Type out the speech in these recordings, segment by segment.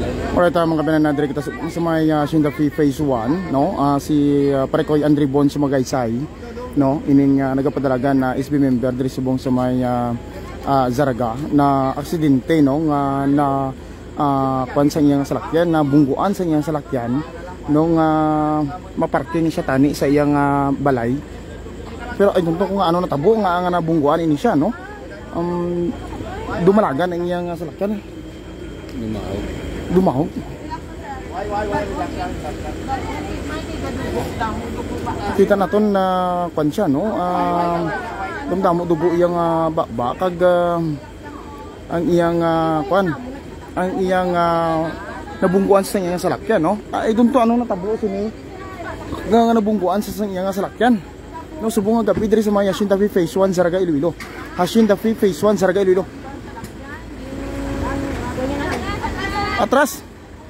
Alright, mga kabinan na direct kita sa may Shinda Phase 1, no? Si Parekoy Andre Bon Sumagaysay, no? Ining nagapadalagan na SB member diri subong sa may Zaraga na aksidente, no? Na kuan sa iyang salakyan, na bungguan sa iyang salakyan nung maparke ni siya tani sa iyang balay. Pero ay dunto ko nga ano natabo nga nabungguan ini siya, no? Dumalagan ang iyang salakyan. Dumahog. Kita naton na kuan siya, no? Damdamo dugo iyang baba kag ang iyang kuan, ang iyang nabungguan sa iyang salakyan, no? Ay dunto ano natabo sini nga nabungguan sa iyang salakyan. No, subong nga gabi diri sa mga Shinda Phase 1 Zaraga Iloilo. Shinda Phase 1 Zaraga Iloilo. Atras.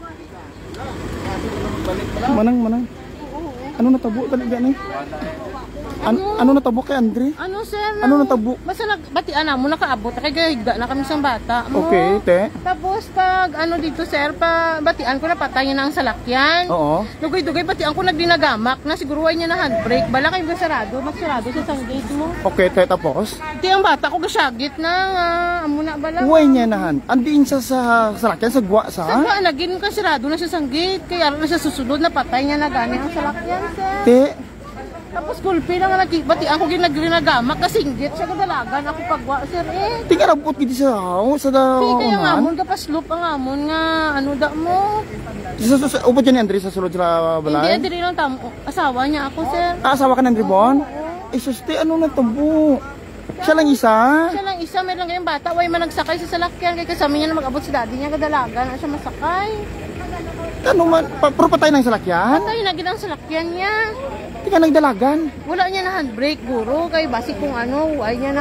Manang. Ano natabo talaga ni? Ano natabo kay Andre? Ano sir? Ano natabo? Basta nagbatian na mo nakaabot kay gayda na kami sang bata. Okay, te. Tapos pag ano dito sir, pa batian ko na patay na ang salakyan. Oo. Dugay-dugay batian ko nagdinagamak na siguro ay niya na handbrake. Bala kay magsarado sa sang gate mo. Okay, te, tapos. Di ang bata ko gasyagit na amo na bala. Uway niya nahan. Andiin sa salakyan sa gwa sa. Sa gwa nagin ka sarado na siya sang gate kaya na siya susunod na patay niya na gani ang salakyan sir. Te. Tapos gulpi na nga batian ko ginagrinagamak kasinggit siya kadalagan ako pagwa sir eh. Tingnan rabot gid sa house sa Sige kaya nga amon ka paslup ang amon nga ano da mo. Ubod yan ni Andre sa sulod sa balay? Hindi lang tamo. Asawa niya ako sir. Asawa ka ng Andre Bon? Eh suste ano natabo? Siya lang isa? Siya lang isa, may lang kayong bata. Way man nagsakay sa salakyan kay kasama niya na mag-abot si daddy niya kadalagan na siya masakay. Ano man, pero patay ng salakyan? Patay na ginang salakyan niya. Hindi ka nagdalagan? Wala niya na handbrake guro kay basi kung ano, ay niya na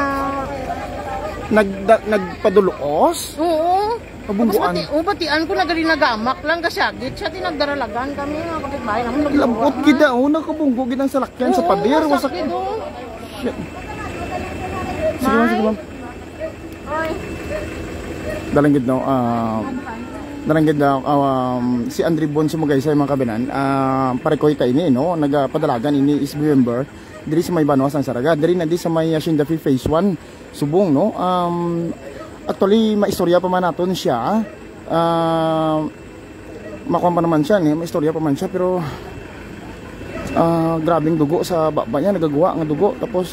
nagpaduluos? Oo. Pabungguan? Batian ko nagalinagamak lang kasyagit siya tinagdaralagan kami mga kapitbahay naman. Labot gida o, nakabunggo gid ang salakyan sa pader. Wasak gid. Sige ma'am. Dalang gid no, si Andre Bon Sumagaysay mga kabinan, Parekoy ta ini, no? Nagapadalagan ini is member diri sa may Banos ang Saraga, diri na di sa may Shinda Phase 1 subong, no? Actually maistorya pa man naton siya. Makuha pa naman siya, maistorya pa man siya, pero grabing dugo sa baba niya, nagagawa nga dugo, tapos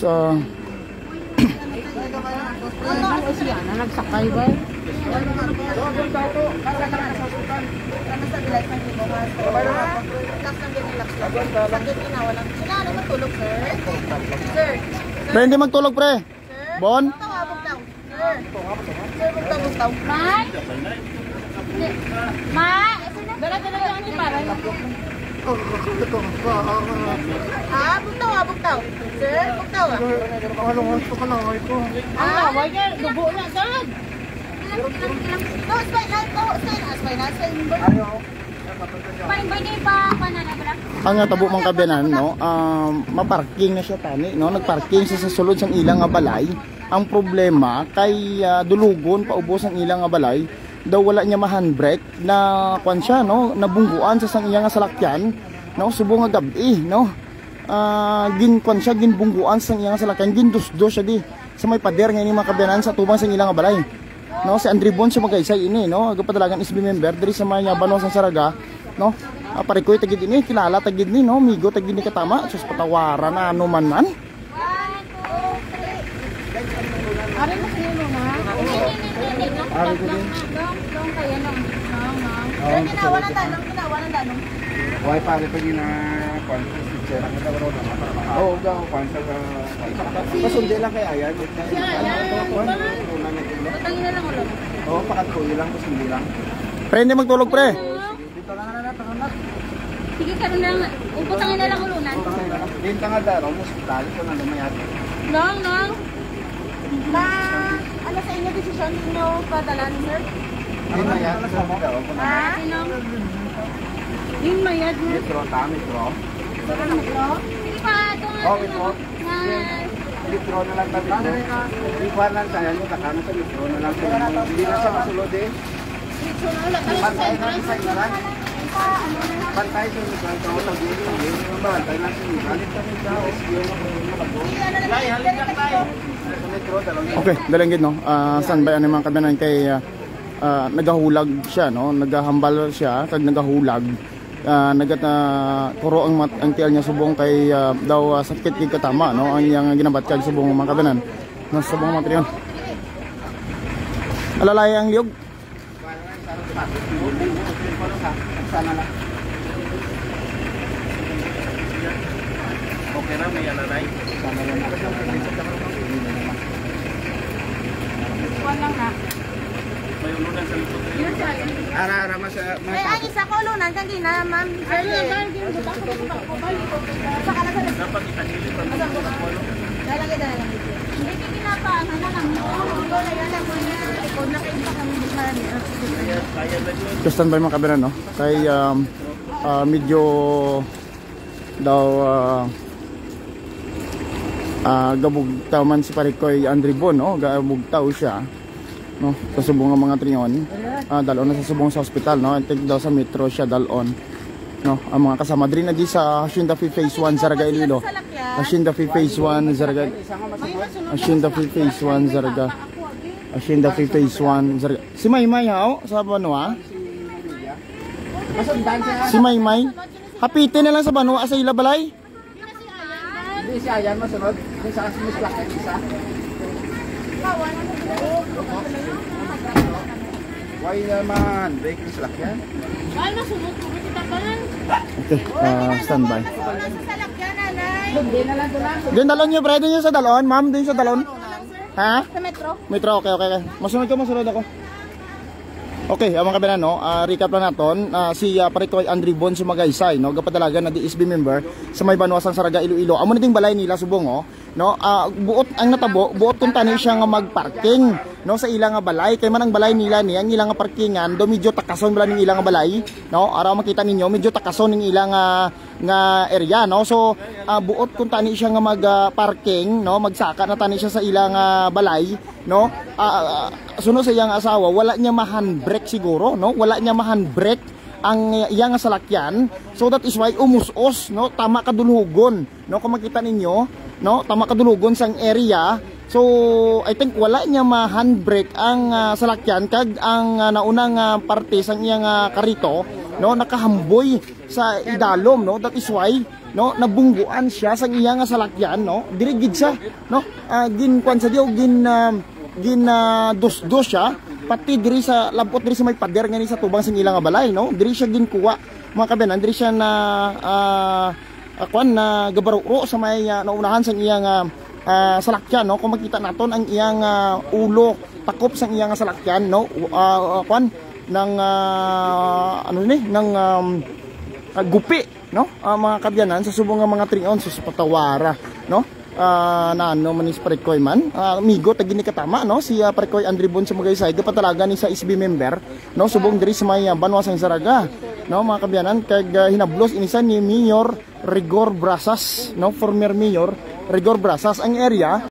Ano siya na nagsakay ba? Pre, hindi magtulog pre. Bon? Dala-dala lang ni para. Bugtaw. Sir, bugtaw ah. Wag yan, dugo na sad. No, ang tabo mang kabinan, no? Maparking na siya tani, no? Nagparking siya sa sulod sang ilang nga balay. Ang problema kay dulugon paubos ang ilang nga balay. Daw wala niya ma-handbrake na kuan siya, no? Nabungguan sa sang iyang nga salakyan, no? Subong nga gabi, no? Gin kuan siya, ginbungguan sa iyang salakyan, gindusdo siya di sa may pader nga ni mga kabinan sa tubang sang ilang nga balay. No, si Andre Bon Sumagaysay ini, no? Agapadalagan SB member diri sa mga Banos ang Saraga, no? Parekoy tagid ini, kilala tagid ni, no? Migo tagid ni katama, sus patawaran na ano man. Ari mo sino na? Ari ko din. Kaya nang. Ginawa ng danong. Why pare pag na conference teacher ang daw na. Oo, daw conference ka. Pasundi lang kay Ayan. Patangin na lang ulo. Oo, pakatuloy lang pasundi lang. Pre, hindi magtulog pre. Dito na. Sige karon lang. Uputangin na lang ulunan. Dito nga daw, hospital ko na lumayat. Nang. Ano sa inyo desisyon niyo padalan, sir? Dito na yan sa daw. Yung mayad mo. Metro. Hindi pa ito nga. Oh, metro. Metro na lang tabi ko. Di pa lang sa yan, takano sa metro na lang. Hindi na sa masulod eh. Pantay na sa ilan. Pantay sa ilan. Kau lagi bantay lang sa ilan. Okay, dalangin no. Standby ang mga kabanan kay nagahulag siya no, nagahambal siya kag nagahulag. Kuro ang tiil niya subong kay daw sakit gid katama no, ang iyang ginabat kag subong mga kabanan. No, subong mga triyon. Alalay ang liog. Okay na may alalay. Walang na. Ara mas Ang isa ko lunan kang gina, ma'am. Lalagay na lang. Hindi kinapaan na lang. Wala yan lang mo niya. Likod na kayo pa kami di Standby mga kabanan no. Kay medyo daw gabugtaw man si Parikoy Andribon no, gabugtaw siya no sa subong ng mga triyon. Dalon na sa subong sa ospital no, I think daw sa metro siya dalon no. Ang mga kasama diri na di sa Hacienda Phase 1 Zaraga Iloilo. Hacienda Phase 1 Zaraga. Hacienda Phase 1 Zaraga. Hacienda Phase 1 Zaraga. Si Maymay ha sa Banwa. Si Maymay. Hapitin na lang sa Banwa sa Ilabalay. Hindi si Ayan masunod. Hindi sa Miss Black isa. Why naman? Break Miss Black yan. Ay, nasunod-sunod si Tapanan. Okay, standby. salakyan, nanay. Diyan dalon niyo, pre, diyan sa dalon, ma'am, diyan sa dalon. Ha? Sa metro. Metro, okay. Masunod ako. Okay, mga kabanan, no, recap lang natin. Si Parikoy Andribon Sumagaysay, no, gapadalaga na DSB member sa may Banwasang Saraga, Iloilo. Amo nating balay nila subong, no, buot ang natabo, buot kung tani siya nga magparking, no, sa ilang nga balay. Kay man ang balay nila ni, ang ilang nga parkingan, do medyo takason bala ning ilang nga balay, no, ara makita ninyo, medyo takason ning ilang nga area, no. So, buot kung tani siya nga magparking, no, magsaka na tani siya sa ilang balay, no. Sunod sa iyang asawa, wala niya ma-handbrake siguro, no? Wala niya ma-handbrake ang iyang salakyan. So that is why umusos, no? Tama kadulugon, no? Kung makita ninyo, no? Tama kadulugon sang area. So I think wala niya ma-handbrake ang salakyan kag ang naunang parte sang iyang karito, no? Nakahamboy sa idalom, no? That is why, no, nabungguan siya sang iyang salakyan, no? Dirigid siya, no? Ginkuan sa diyo, dos siya pati diri sa labot diri sa may pader nga ni sa tubang sing ilang balay, no, diri siya ginkuha mga kabanan, diri siya na na gabaruro sa may naunahan sang iyang salakyan, no. Kung makita naton ang iyang ulo takop sang iyang salakyan, no, ng gupi, no, mga kabyanan sa subong nga mga trion sa patawara, no. Man is Parikoy man, amigo tagi ni katama, no, si Parikoy Andribon Sumagaysay gapatalaga ni sa SB member, no, subong diri sa may Banwasang Saraga, no, mga kabyanan, kag hinablos inisan ni Mayor Rigor Brasas, no, former Mayor Rigor Brasas ang area